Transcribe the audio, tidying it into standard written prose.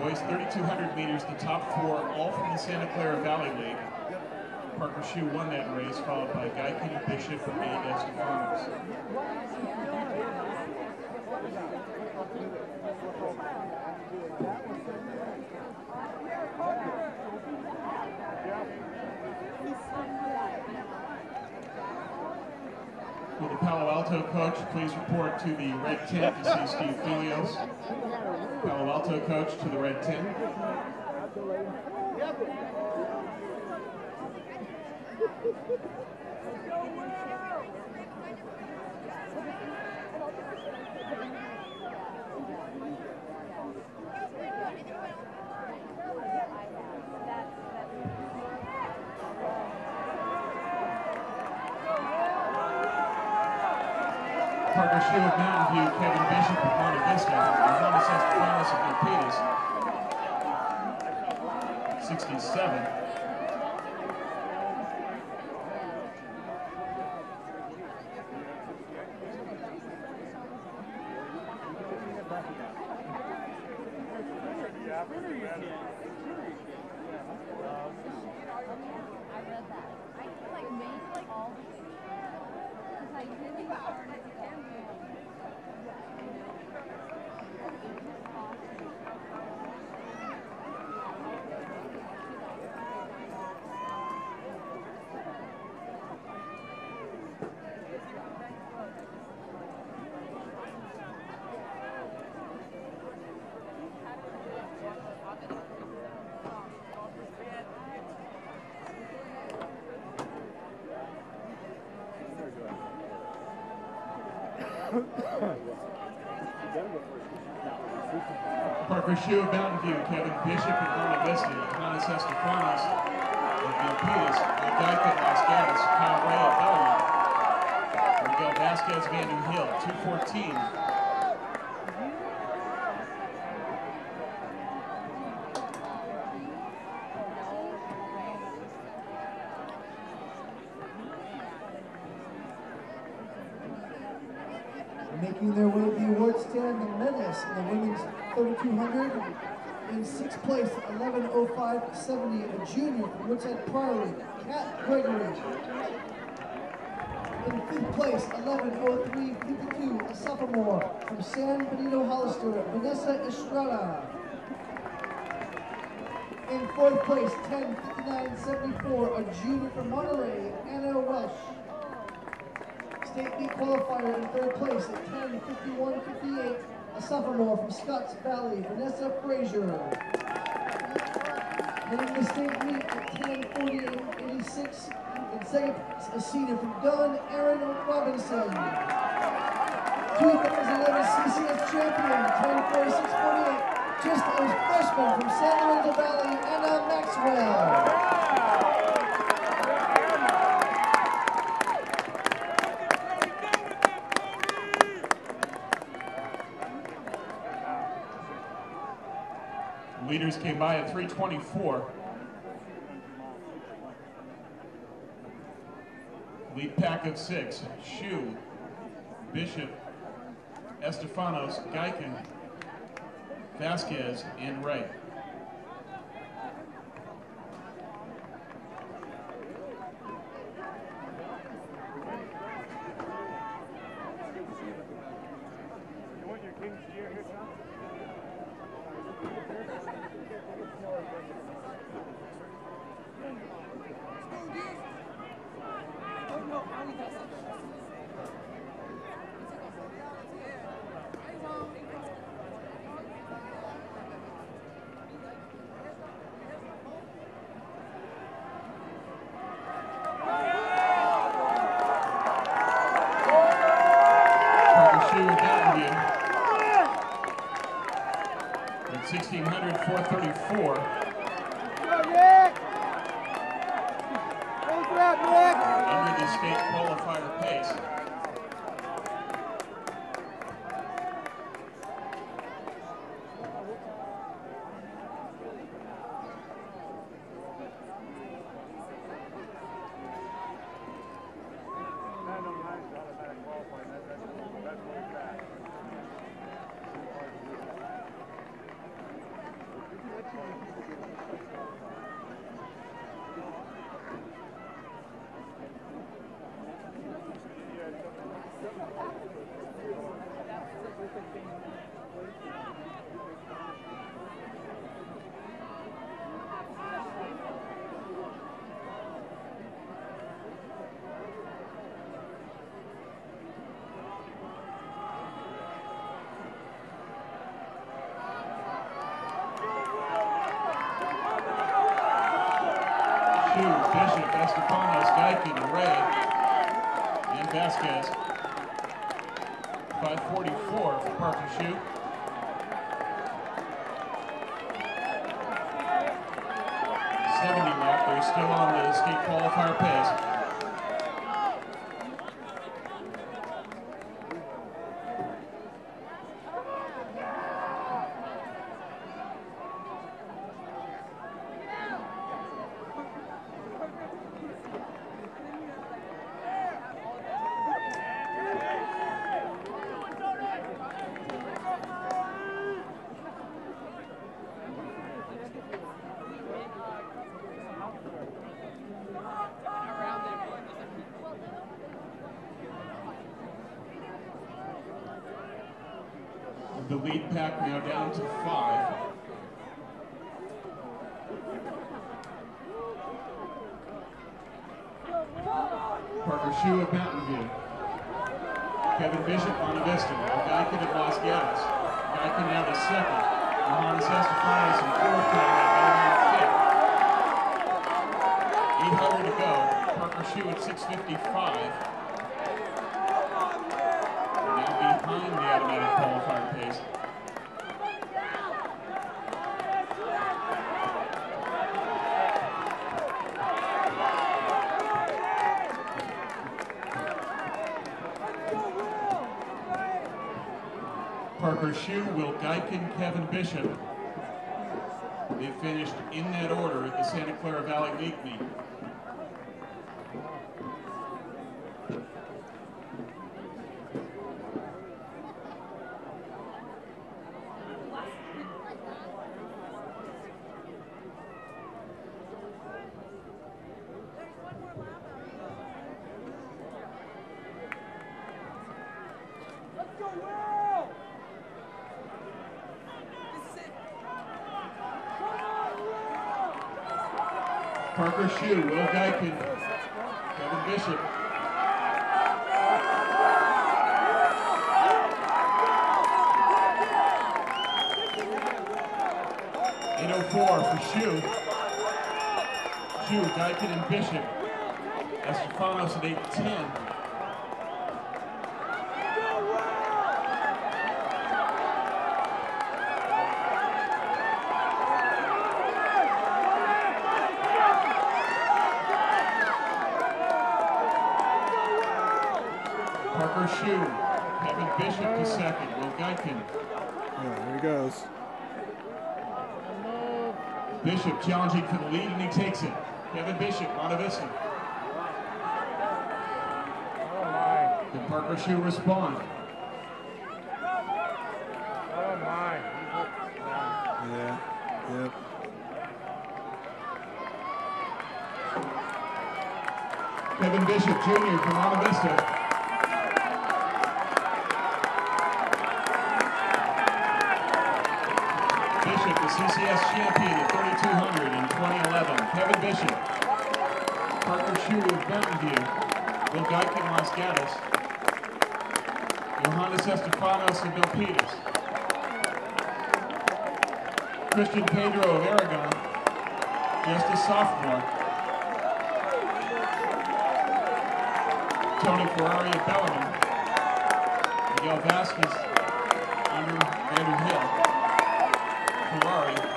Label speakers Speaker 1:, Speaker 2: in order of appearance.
Speaker 1: boys, 3,200 meters, the top four, all from the Santa Clara Valley League. Parker Shue won that race, followed by Guykin, Bishop, and Estefanos. Will the Palo Alto coach please report to the red tent to see Steve Filios? Palo Alto coach to the red tent. Parker Shue of Mountain View, Kevin Bishop of Monte Vista, and Thomas Estefanos of Milpitas, 67. Parker Shue of Mountain View, Kevin Bishop of Monte Vista, Thomas Estefanos of Milpitas, Guykin, Las Gatas, Kyle Ray of Bellarmine, Miguel Vasquez, Vandu Hill, 214.
Speaker 2: Making their way to the award stand, the medalists in the women's 3,200. In sixth place, 11:05.70, a junior from Woodside Priory, Kat Gregory. In fifth place, 11:03.52, a sophomore from San Benito Hollister, Vanessa Estrada. In fourth place, 10:59.74, a junior from Monterey, Anna Welsh. State meet qualifier in third place at 10:51.58, a sophomore from Scotts Valley, Vanessa Frazier. Winning the state meet at 10:48.86, in second place, a senior from Dunn, Aaron Robinson. 2011 CCS champion, 10:46.48, just a freshman from San Lorenzo Valley, Anna Maxwell.
Speaker 1: Leaders came by at 3:24. Lead pack of 6, Shue, Bishop, Estefanos, Guykin, Vasquez, and Ray. At 1600, 434. Under the state qualifier pace. Bishop, Estefanos, Guykin, Ray, and Vasquez. 5:44 for Parker Shue. Left. They're still on the state qualifier pace. The lead pack now down to 5. Parker Shue at Mountain View. Kevin Bishop on Avista. Guykin at Los Gatos. Guykin now to 2nd. Johannes Estefanos in 4th. Conrad 800 to go. Parker Shue at 6:55. Behind the automatic qualifier pace. Parker Shue, Will Guykin, Kevin Bishop. They finished in that order at the Santa Clara Valley League meet. Parker Shue, Will Guykin, Kevin Bishop. .804 for Shue. Shue, Guykin, and Bishop. Estefanos at 8:10. Parker Shue, Kevin Bishop to 2nd, Will Guykin.
Speaker 3: Yeah, there he goes.
Speaker 1: Bishop challenging for the lead and he takes it. Kevin Bishop, Monte Vista. Can Parker Shue respond?
Speaker 3: Yeah, yep.
Speaker 1: Kevin Bishop Jr. from Monte Vista. Bishop, the CCS champion at 3,200 in 2011. Kevin Bishop. Parker Shue of Mountain View. Will Guykin, Los Gatos. Johannes Estefanos of Milpitas. Christian Pedro of Aragon. Just a sophomore. Tony Ferrari at Bellingham. Miguel Vasquez under Andrew Hill. Ferrari.